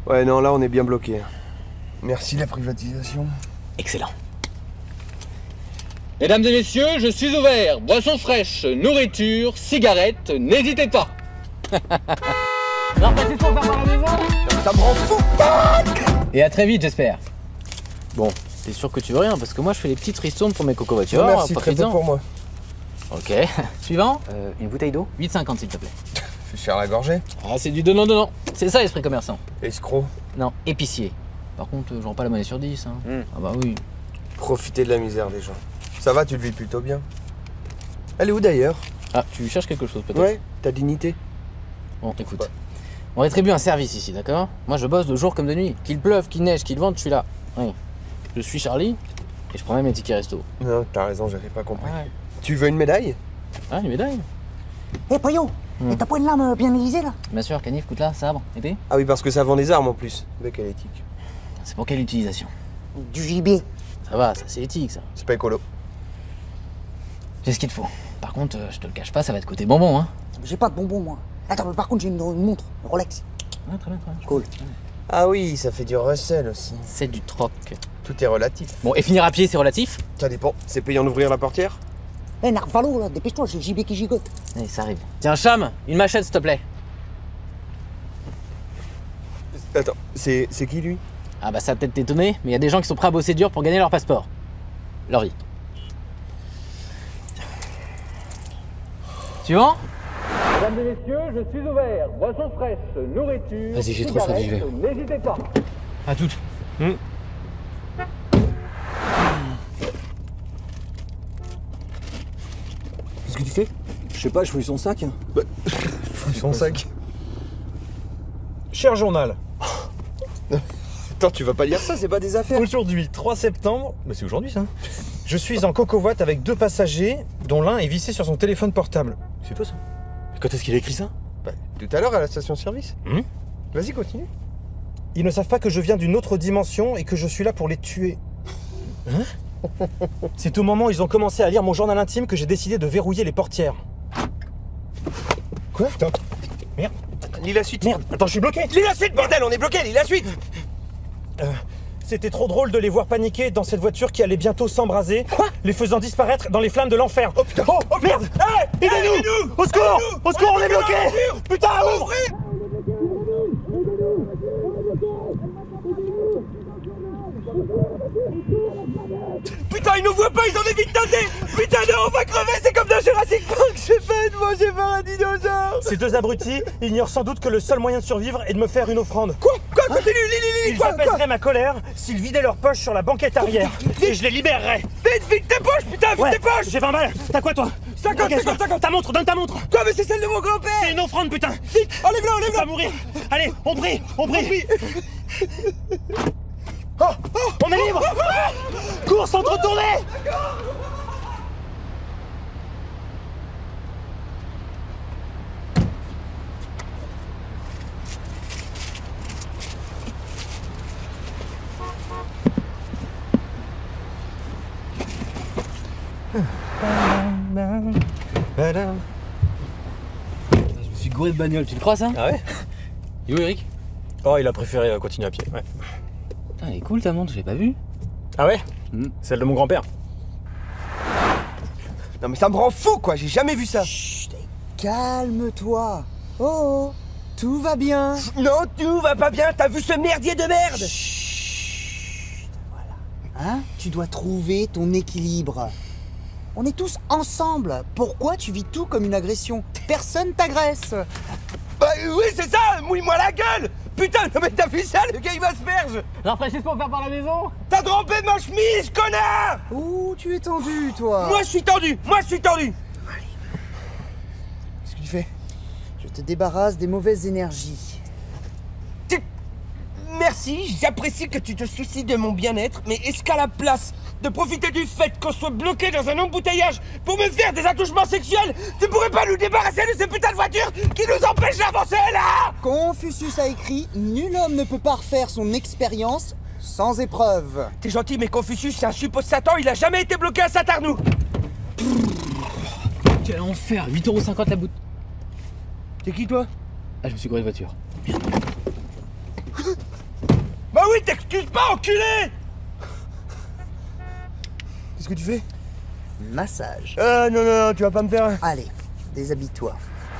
Ouais, non, là, on est bien bloqué. Merci la privatisation. Excellent. Mesdames et messieurs, je suis ouvert. Boissons fraîches, nourriture, cigarettes, n'hésitez pas. Non, c'est pour faire par la maison. Ça me rend fou. Et à très vite, j'espère. Bon, t'es sûr que tu veux rien, parce que moi je fais les petites ristournes pour mes coco-voitures. Merci, très peu profites-en. pour moi. Ok. Suivant. Une bouteille d'eau 8,50 s'il te plaît. Fais cher la gorgée. Ah, c'est du donnant-donnant. C'est ça l'esprit commerçant. Escroc. Non, épicier. Par contre, je rends pas la monnaie sur 10. Hein. Ah bah oui. Profiter de la misère des gens. Ça va, tu le vis plutôt bien. Elle est où d'ailleurs? Ah, tu cherches quelque chose peut-être? Ouais, ta dignité. Bon, écoute. Ouais. On rétribue un service ici, d'accord? Moi je bosse de jour comme de nuit. Qu'il pleuve, qu'il neige, qu'il vente, je suis là. Oui. Je suis Charlie et je prends même mes tickets resto. Non, t'as raison, j'avais pas compris. Ouais. Tu veux une médaille? Ah, une médaille? Hé, Poyo, et t'as pas une lame bien aiguisée, là? Bien sûr, canif, coûte là, sabre, épée. Ah oui, parce que ça vend des armes en plus. Bec à l'éthique. C'est pour quelle utilisation? Du gibier. Ça va, ça c'est éthique ça. C'est pas écolo. J'ai ce qu'il te faut. Par contre, je te le cache pas, ça va te coûter bonbon, hein. J'ai pas de bonbons, moi. Attends, mais par contre, j'ai une montre, une Rolex. Ah, très bien, très bien. Cool. Ah oui, ça fait du Russell aussi. C'est du troc. Tout est relatif. Bon, et finir à pied, c'est relatif? Ça dépend. C'est payant d'ouvrir la portière? Hé, Narvalo, là, dépêche-toi, j'ai le gibier qui gigote. Allez, ça arrive. Tiens, Cham, une machette, s'il te plaît. Attends, c'est qui lui? Ah bah ça va peut-être t'étonner, mais il y a des gens qui sont prêts à bosser dur pour gagner leur passeport. Leur vie. Suivant? Mesdames et messieurs, je suis ouvert. Boissons fraîches, nourriture, Vas-y, j'ai trop soif, j'y vais. cigarettes, n'hésitez pas. À toutes. Qu'est-ce que tu fais? Je sais pas, je fouille son sac. Son sac. Cher journal, Attends, tu vas pas lire ça, c'est pas des affaires. aujourd'hui, 3 septembre, mais c'est aujourd'hui ça, je suis en cocovoite avec 2 passagers, dont l'un est vissé sur son téléphone portable. C'est toi ça? Quand est-ce qu'il a écrit ça? Bah, tout à l'heure à la station-service. Hmm. Vas-y, continue. Ils ne savent pas que je viens d'une autre dimension et que je suis là pour les tuer. Hein? C'est au moment où ils ont commencé à lire mon journal intime que j'ai décidé de verrouiller les portières. Quoi? Putain. Merde. Lis la suite. Merde, attends, je suis bloqué. Lis la suite, bordel, on est bloqué, lis la suite. C'était trop drôle de les voir paniquer dans cette voiture qui allait bientôt s'embraser, les faisant disparaître dans les flammes de l'enfer. Oh putain. Oh merde! Hey, aidez-nous! Au secours! Au secours, on est bloqué! Putain, ouvre! Putain, ils nous voient pas, ils ont des vies de teintés. Putain, non, on va crever, c'est comme dans Jurassic Park. J'ai pas de manger par un dinosaure. Ces 2 abrutis ignorent sans doute que le seul moyen de survivre est de me faire une offrande. Quoi? Continue, lis, Ils quoi? apaiseraient ma colère s'ils vidaient leurs poches sur la banquette arrière. Et je les libérerais. Vite tes poches, putain, vite Ouais, tes poches. j'ai 20 balles. T'as quoi, toi? 50, 50. Ta montre, donne ta montre. Quoi, mais c'est celle de mon grand-père. C'est une offrande, putain. Vite, enlève-la, Tu enlève-la. vas mourir. Allez, on prie. On est libre. Cours sans te retourner. Je me suis gouré de bagnole, tu le crois ça? Ah ouais? Et où Eric? Oh, il a préféré continuer à pied, ouais. Putain, elle est cool ta montre, je l'ai pas vue. Ah ouais? Hmm. Celle de mon grand-père. Non mais ça me rend fou quoi, j'ai jamais vu ça. Chut, calme-toi. Oh, tout va bien. Non, tout va pas bien, t'as vu ce merdier de merde? Chut, voilà. Hein? Tu dois trouver ton équilibre. On est tous ensemble. Pourquoi tu vis tout comme une agression? Personne t'agresse. Bah oui, c'est ça, mouille-moi la gueule. Putain, non mais t'as vu ça, le gars il m'asperge. Rafraîchisse pour faire par la maison? T'as trempé ma chemise, connard. Ouh, tu es tendu, toi. Moi je suis tendu. Qu'est-ce que tu fais? Je te débarrasse des mauvaises énergies. Merci, j'apprécie que tu te soucies de mon bien-être, mais est-ce qu'à la place de profiter du fait qu'on soit bloqué dans un embouteillage pour me faire des attouchements sexuels, tu pourrais pas nous débarrasser de ces putains de voitures qui nous empêchent d'avancer là? Confucius a écrit « Nul homme ne peut parfaire son expérience sans épreuve T'es gentil, mais Confucius, c'est un suppôt de Satan, il a jamais été bloqué à Satarnou. Quel enfer, 8,50€ la bouteille. T'es qui toi? Ah, je me suis gouré de voiture. oui, t'excuses pas, enculé! Qu'est-ce que tu fais? Massage. Non, tu vas pas me faire... Allez, déshabille-toi.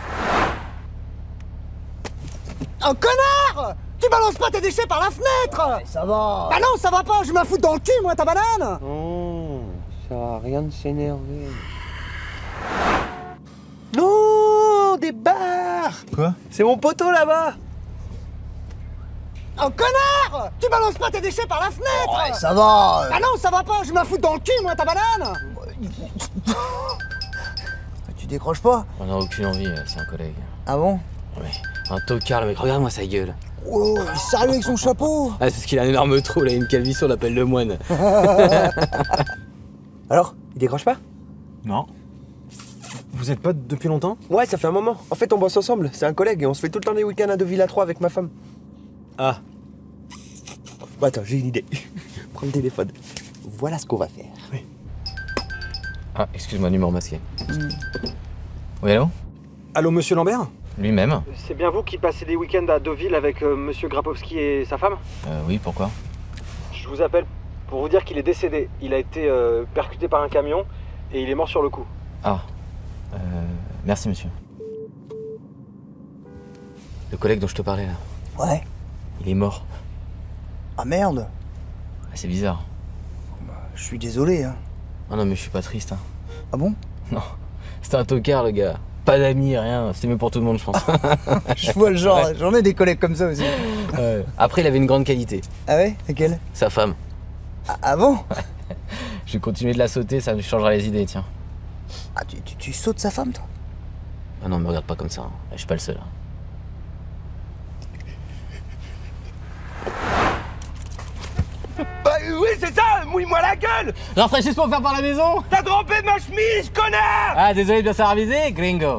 Oh connard! Tu balances pas tes déchets par la fenêtre! Ça va. Bah non, ça va pas, je m'en fous dans le cul, moi, ta banane! Oh, ça a rien de s'énerver. Non, des barres. Quoi? C'est mon poteau là-bas. Oh connard! Tu balances pas tes déchets par la fenêtre! Ouais, ça va. Bah non, ça va pas, je m'en fous dans le cul, moi, ta banane! Tu décroches pas? On a aucune envie, c'est un collègue. Ah bon? Ouais. Un tocard, le mec, regarde-moi sa gueule. Oh, il est sérieux avec son chapeau! Ah, c'est parce qu'il a un énorme trou, là, une calvitie, on l'appelle le moine. Alors, il décroche pas? Non. Vous êtes potes depuis longtemps? Ouais, ça fait un moment. En fait, on bosse ensemble. C'est un collègue et on se fait tout le temps des week-ends à Deauville à 3 avec ma femme. Ah. Bon, attends, j'ai une idée. Prends le téléphone. Voilà ce qu'on va faire. Ah, excuse-moi, numéro masqué. Oui, allô? Allô, monsieur Lambert? Lui-même. C'est bien vous qui passez des week-ends à Deauville avec monsieur Grapowski et sa femme? Oui, pourquoi? Je vous appelle pour vous dire qu'il est décédé. Il a été percuté par un camion et il est mort sur le coup. Ah. Merci, monsieur. Le collègue dont je te parlais, là, Ouais. il est mort. Ah merde! Ah, c'est bizarre. Je suis désolé, hein. Ah non, mais je suis pas triste, hein. Ah bon? Non. C'était un tocard, le gars. Pas d'amis, rien. C'était mieux pour tout le monde, je pense. Je vois le genre, j'en ai des collègues comme ça aussi. Après, il avait une grande qualité. Ah ouais? Laquelle? Sa femme. Ah bon? Je vais continuer de la sauter, ça me changera les idées, tiens. Ah, tu sautes sa femme, toi? Ah non, me regarde pas comme ça, hein. Je suis pas le seul. Hein. Bah oui, c'est ça. Mouille-moi la gueule. Rafraîchisse pour faire par la maison. T'as trempé ma chemise, connard. Ah, désolé de bien savoir viser, gringo.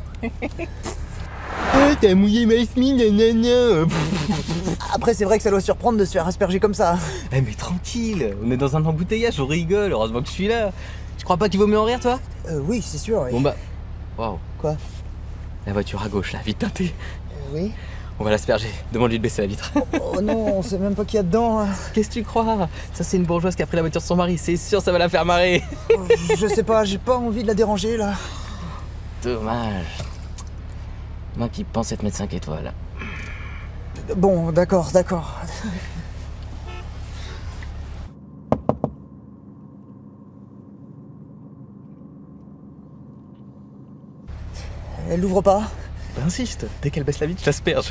T'as mouillé ma chemise, nanana. Après, c'est vrai que ça doit surprendre de se faire asperger comme ça. Eh mais tranquille, on est dans un embouteillage, on rigole, heureusement que je suis là. Tu crois pas qu'il vaut mieux en rire, toi? Oui, c'est sûr. Oui. Bon bah... Waouh. Quoi? La voiture à gauche, là, vite teintée. Oui. On va l'asperger, demande-lui de baisser la vitre. Oh non, on sait même pas qu'il y a dedans. Là. Qu'est-ce que tu crois? Ça, c'est une bourgeoise qui a pris la voiture de son mari, c'est sûr, ça va la faire marrer. Je sais pas, j'ai pas envie de la déranger là. Dommage. Moi qui pense être mettre 5 étoiles. Bon, d'accord. Elle l'ouvre pas? Insiste, dès qu'elle baisse la vitre, je l'asperge.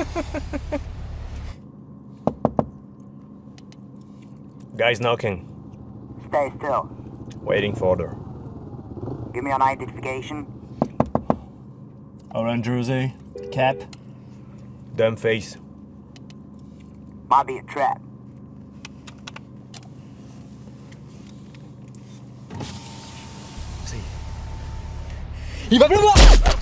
Guys knocking. Stay still. Waiting for order. Give me an identification. Orange jersey. Cap. Dumb face. Might be a trap. Il va pleuvoir.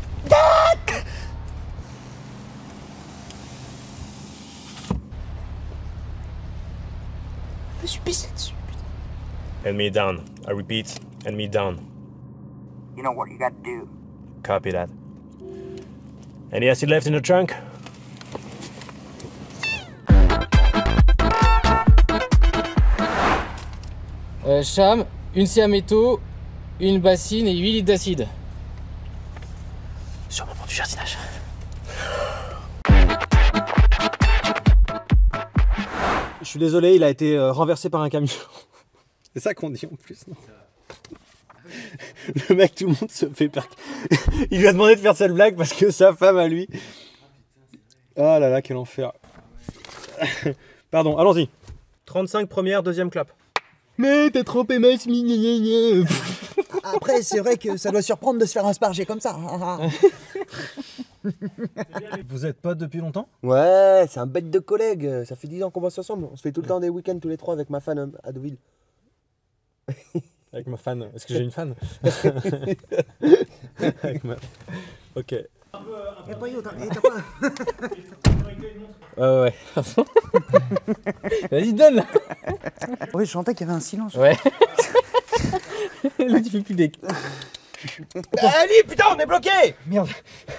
Je suis pissé dessus. And me down. I repeat, and me down. You know what you got to do. Copy that. Any acid left in the trunk? Cham, une scie à métaux, une bassine et 8 litres d'acide. Sûrement pour du jardinage. Je suis désolé, il a été renversé par un camion. C'est ça qu'on dit en plus, non? Le mec, tout le monde se fait Il lui a demandé de faire cette blague parce que sa femme à lui. Oh là là, quel enfer. Pardon, allons-y. 35 première, deuxième clap. Mais t'as trompé ma chemise. Après, c'est vrai que ça doit surprendre de se faire asperger comme ça. Vous êtes potes depuis longtemps? Ouais, c'est un bête de collègue. Ça fait 10 ans qu'on bosse ensemble. On se fait tout le temps des week-ends tous les trois avec ma fan à Deauville. Avec ma fan. Est-ce que j'ai une fan? Avec ma... Ok. Ouais. Vas-y, donne là. Oui, je sentais qu'il y avait un silence. Ouais. Là, tu fais plus des... Allez, putain, on est bloqué. Merde.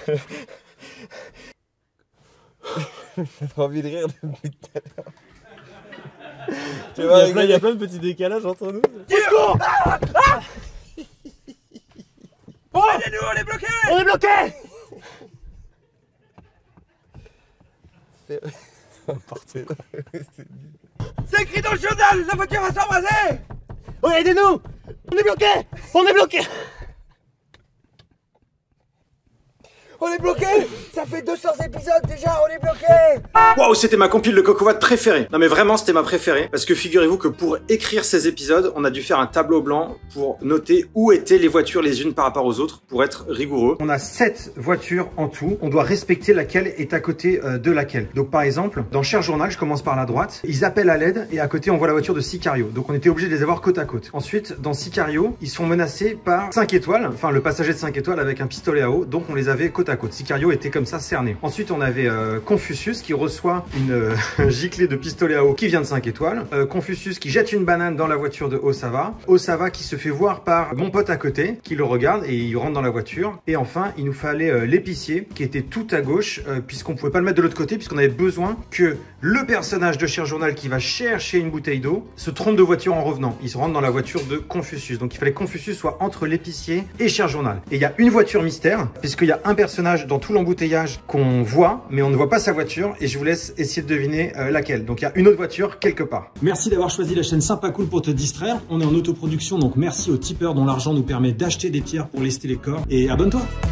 J'ai envie de rire depuis tout à l'heure. Il y a plein de petits décalages entre nous. Oh, aidez-nous, on est bloqués! On est bloqué. C'est écrit dans le journal, la voiture va s'embraser! Oh, aidez-nous. On est bloqué. On est bloqué. On est bloqué! Ça fait 200 épisodes déjà, on est bloqué! Waouh, c'était ma compile de Cocoa préférée. Non mais vraiment, c'était ma préférée. Parce que figurez-vous que pour écrire ces épisodes, on a dû faire un tableau blanc pour noter où étaient les voitures les unes par rapport aux autres, pour être rigoureux. On a 7 voitures en tout. On doit respecter laquelle est à côté de laquelle. Donc par exemple, dans Cher Journal, je commence par la droite. Ils appellent à l'aide et à côté, on voit la voiture de Sicario. Donc on était obligé de les avoir côte à côte. Ensuite, dans Sicario, ils sont menacés par 5 étoiles. Enfin, le passager de 5 étoiles avec un pistolet à eau. Donc on les avait côte à côte. Sicario était comme ça cerné. Ensuite, on avait Confucius qui reçoit une giclée de pistolet à eau qui vient de 5 étoiles. Confucius qui jette une banane dans la voiture de Osava. Osava qui se fait voir par mon pote à côté, qui le regarde et il rentre dans la voiture. Et enfin, il nous fallait l'épicier qui était tout à gauche, puisqu'on pouvait pas le mettre de l'autre côté, puisqu'on avait besoin que le personnage de Cher Journal qui va chercher une bouteille d'eau se trompe de voiture en revenant. Il se rentre dans la voiture de Confucius. Donc il fallait que Confucius soit entre l'épicier et Cher Journal. Et il y a une voiture mystère, puisqu'il y a un personnage dans tout l'embouteillage qu'on voit, mais on ne voit pas sa voiture. Et je vous laisse essayer de deviner laquelle. Donc il y a une autre voiture quelque part. Merci d'avoir choisi la chaîne Sympa Cool pour te distraire. On est en autoproduction, donc merci aux tipeurs dont l'argent nous permet d'acheter des pierres pour lester les corps. Et abonne-toi.